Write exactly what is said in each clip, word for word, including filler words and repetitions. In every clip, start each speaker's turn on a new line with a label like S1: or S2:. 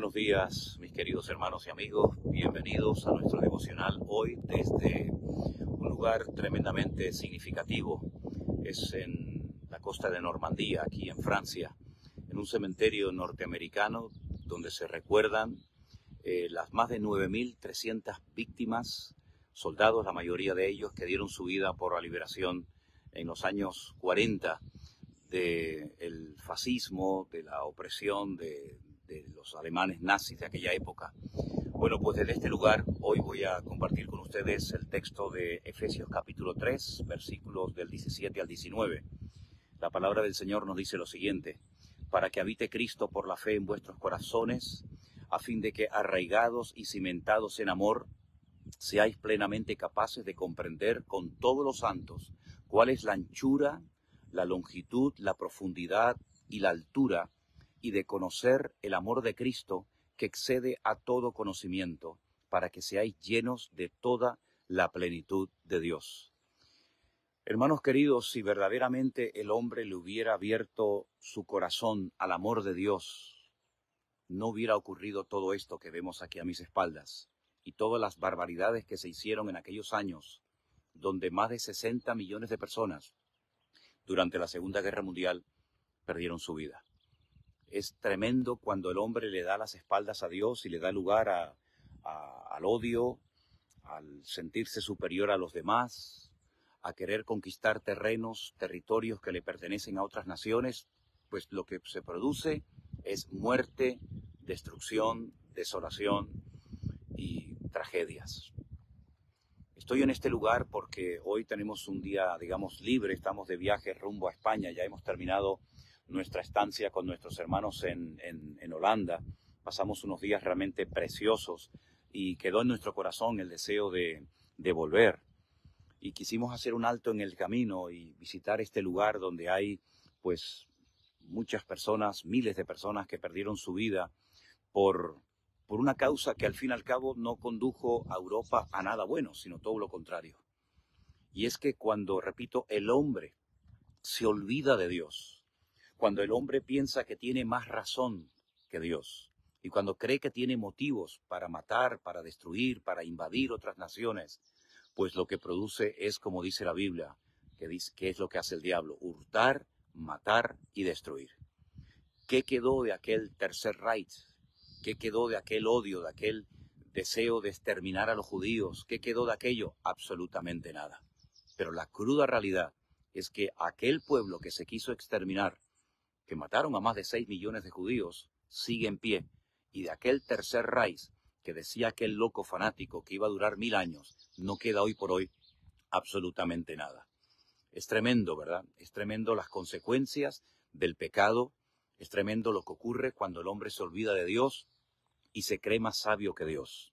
S1: buenos días, mis queridos hermanos y amigos. Bienvenidos a nuestro devocional hoy desde un lugar tremendamente significativo. Es en la costa de Normandía, aquí en Francia, en un cementerio norteamericano donde se recuerdan eh, las más de nueve mil trescientas víctimas, soldados, la mayoría de ellos que dieron su vida por la liberación en los años cuarenta del fascismo, de la opresión de, de los alemanes nazis de aquella época. Bueno, pues desde este lugar hoy voy a compartir con ustedes el texto de Efesios capítulo tres, versículos del diecisiete al diecinueve. La palabra del Señor nos dice lo siguiente: para que habite Cristo por la fe en vuestros corazones, a fin de que, arraigados y cimentados en amor, seáis plenamente capaces de comprender con todos los santos cuál es la anchura, la longitud, la profundidad y la altura, y de conocer el amor de Cristo que excede a todo conocimiento, para que seáis llenos de toda la plenitud de Dios. Hermanos queridos, si verdaderamente el hombre le hubiera abierto su corazón al amor de Dios, no hubiera ocurrido todo esto que vemos aquí a mis espaldas y todas las barbaridades que se hicieron en aquellos años, donde más de sesenta millones de personas durante la Segunda Guerra Mundial perdieron su vida. Es tremendo cuando el hombre le da las espaldas a Dios y le da lugar a, a, al odio, al sentirse superior a los demás, a querer conquistar terrenos, territorios que le pertenecen a otras naciones. Pues lo que se produce es muerte, destrucción, desolación y tragedias. Estoy en este lugar porque hoy tenemos un día, digamos, libre, estamos de viaje rumbo a España, ya hemos terminado nuestra estancia con nuestros hermanos en, en, en Holanda. Pasamos unos días realmente preciosos y quedó en nuestro corazón el deseo de, de volver. Y quisimos hacer un alto en el camino y visitar este lugar donde hay, pues, muchas personas, miles de personas que perdieron su vida por... por una causa que al fin y al cabo no condujo a Europa a nada bueno, sino todo lo contrario. Y es que cuando, repito, el hombre se olvida de Dios, cuando el hombre piensa que tiene más razón que Dios, y cuando cree que tiene motivos para matar, para destruir, para invadir otras naciones, pues lo que produce es, como dice la Biblia, que dice que es lo que hace el diablo: hurtar, matar y destruir. ¿Qué quedó de aquel Tercer Reich? ¿Qué quedó de aquel odio, de aquel deseo de exterminar a los judíos? ¿Qué quedó de aquello? Absolutamente nada. Pero la cruda realidad es que aquel pueblo que se quiso exterminar, que mataron a más de seis millones de judíos, sigue en pie. Y de aquel Tercer Reich, que decía aquel loco fanático que iba a durar mil años, no queda hoy por hoy absolutamente nada. Es tremendo, ¿verdad? Es tremendo las consecuencias del pecado. Es tremendo lo que ocurre cuando el hombre se olvida de Dios y se cree más sabio que Dios.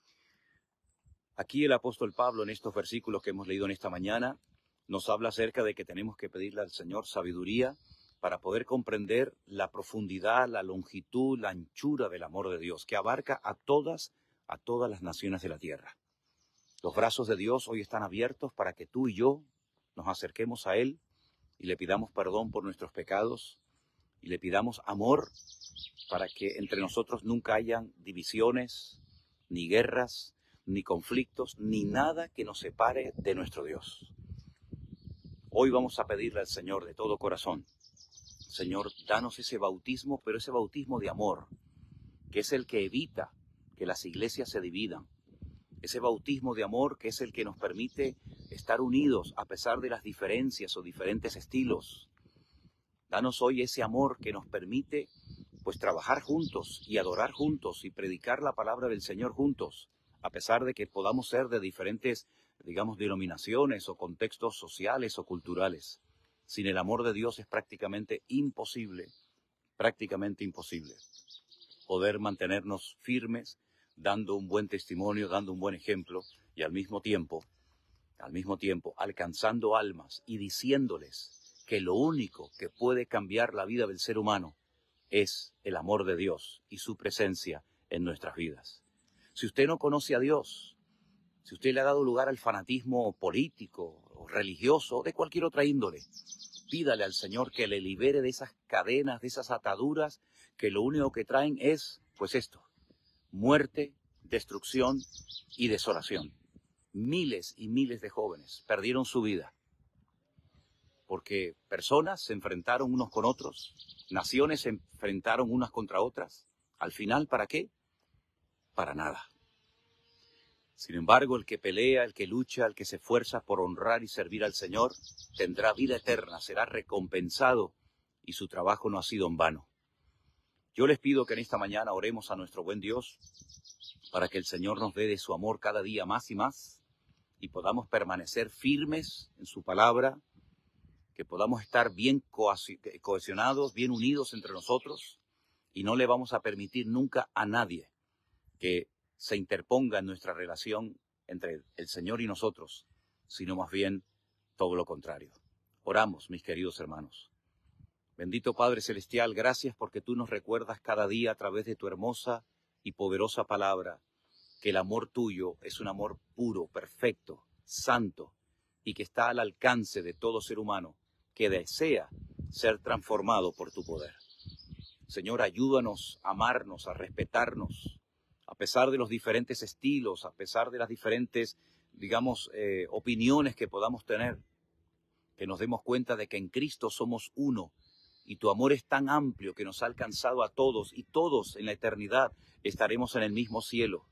S1: Aquí el apóstol Pablo, en estos versículos que hemos leído en esta mañana, nos habla acerca de que tenemos que pedirle al Señor sabiduría para poder comprender la profundidad, la longitud, la anchura del amor de Dios, que abarca a todas, a todas las naciones de la tierra. Los brazos de Dios hoy están abiertos para que tú y yo nos acerquemos a Él y le pidamos perdón por nuestros pecados, y le pidamos amor para que entre nosotros nunca hayan divisiones, ni guerras, ni conflictos, ni nada que nos separe de nuestro Dios. Hoy vamos a pedirle al Señor de todo corazón: Señor, danos ese bautismo, pero ese bautismo de amor, que es el que evita que las iglesias se dividan. Ese bautismo de amor que es el que nos permite estar unidos a pesar de las diferencias o diferentes estilos. Danos hoy ese amor que nos permite, pues, trabajar juntos y adorar juntos y predicar la palabra del Señor juntos, a pesar de que podamos ser de diferentes, digamos, denominaciones o contextos sociales o culturales. Sin el amor de Dios es prácticamente imposible, prácticamente imposible poder mantenernos firmes, dando un buen testimonio, dando un buen ejemplo y al mismo tiempo, al mismo tiempo, alcanzando almas y diciéndoles que lo único que puede cambiar la vida del ser humano es el amor de Dios y su presencia en nuestras vidas. Si usted no conoce a Dios, si usted le ha dado lugar al fanatismo político o religioso o de cualquier otra índole, pídale al Señor que le libere de esas cadenas, de esas ataduras que lo único que traen es, pues esto: muerte, destrucción y desolación. Miles y miles de jóvenes perdieron su vida porque personas se enfrentaron unos con otros, naciones se enfrentaron unas contra otras. Al final, ¿para qué? Para nada. Sin embargo, el que pelea, el que lucha, el que se esfuerza por honrar y servir al Señor, tendrá vida eterna, será recompensado y su trabajo no ha sido en vano. Yo les pido que en esta mañana oremos a nuestro buen Dios para que el Señor nos dé de su amor cada día más y más y podamos permanecer firmes en su palabra, que podamos estar bien cohesionados, bien unidos entre nosotros, y no le vamos a permitir nunca a nadie que se interponga en nuestra relación entre el Señor y nosotros, sino más bien todo lo contrario. Oramos, mis queridos hermanos. Bendito Padre Celestial, gracias porque tú nos recuerdas cada día a través de tu hermosa y poderosa palabra que el amor tuyo es un amor puro, perfecto, santo, y que está al alcance de todo ser humano que desea ser transformado por tu poder. Señor, ayúdanos a amarnos, a respetarnos, a pesar de los diferentes estilos, a pesar de las diferentes, digamos, eh, opiniones que podamos tener, que nos demos cuenta de que en Cristo somos uno y tu amor es tan amplio que nos ha alcanzado a todos y todos en la eternidad estaremos en el mismo cielo.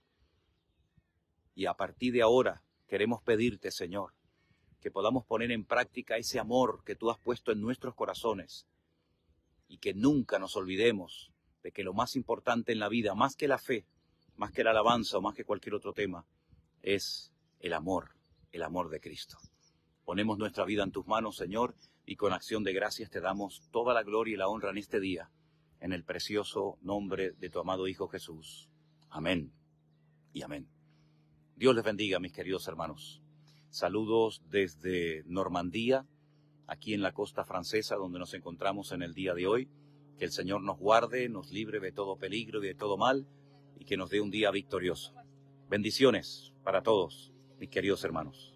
S1: Y a partir de ahora queremos pedirte, Señor, que podamos poner en práctica ese amor que tú has puesto en nuestros corazones y que nunca nos olvidemos de que lo más importante en la vida, más que la fe, más que la alabanza o más que cualquier otro tema, es el amor, el amor de Cristo. Ponemos nuestra vida en tus manos, Señor, y con acción de gracias te damos toda la gloria y la honra en este día, en el precioso nombre de tu amado Hijo Jesús. Amén y amén. Dios les bendiga, mis queridos hermanos. Saludos desde Normandía, aquí en la costa francesa, donde nos encontramos en el día de hoy. Que el Señor nos guarde, nos libre de todo peligro y de todo mal, y que nos dé un día victorioso. Bendiciones para todos, mis queridos hermanos.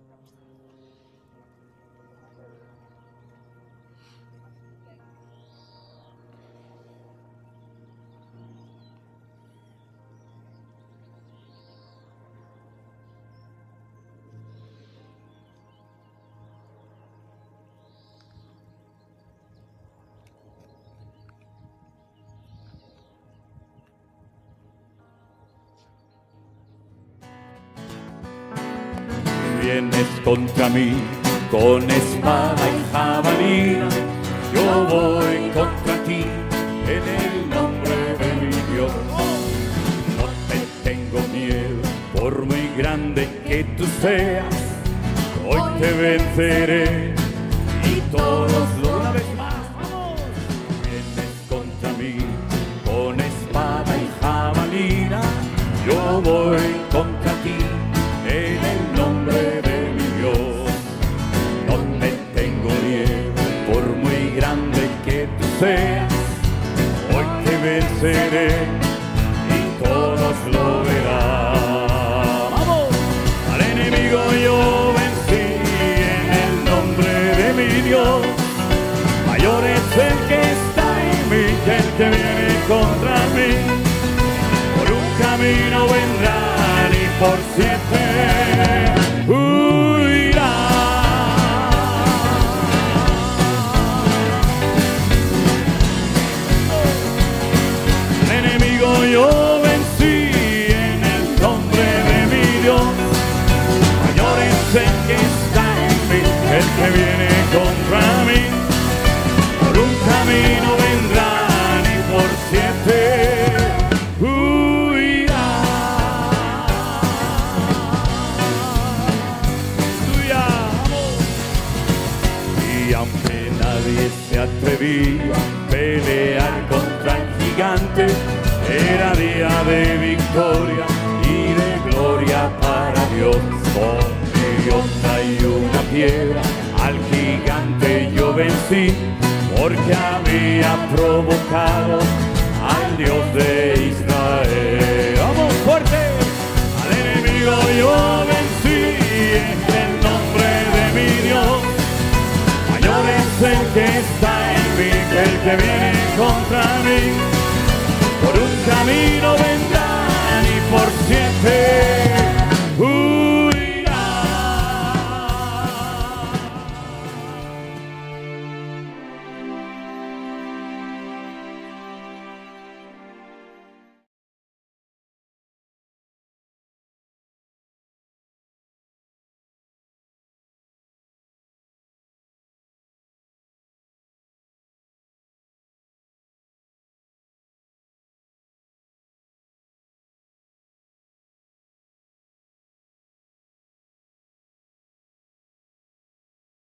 S2: Vienes contra mí con espada y jabalina, yo voy contra ti en el nombre de mi Dios. No te tengo miedo, por muy grande que tú seas, hoy te venceré y todos lo una vez más. ¡Vamos! Vienes contra mí con espada y jabalina, yo voy contra ti en el nombre de mi Dios. No te tengo miedo, por muy grande que tú seas, hoy te venceré y todos lo verán. ¡Vamos! Al enemigo yo vencí en el nombre de mi Dios. Mayor es el que está en mí que el que viene contra mí. Por un camino vendrán y por siete huirá. Al enemigo yo vencí en el nombre de mi Dios. Mayor es el que está en mí, el que viene contra mí. Por un camino vendrán y por siete huirá. Y aunque nadie se atrevía a pelear contra el gigante, era día de victoria y de gloria para Dios. Con mi onda y una piedra al gigante yo vencí, porque había provocado al Dios de Israel. ¡Vamos fuerte! Al enemigo yo vencí en el nombre de mi Dios. Mayor es el que está en mí que el que viene contra mí. Por un camino y no vendrá ni por siete.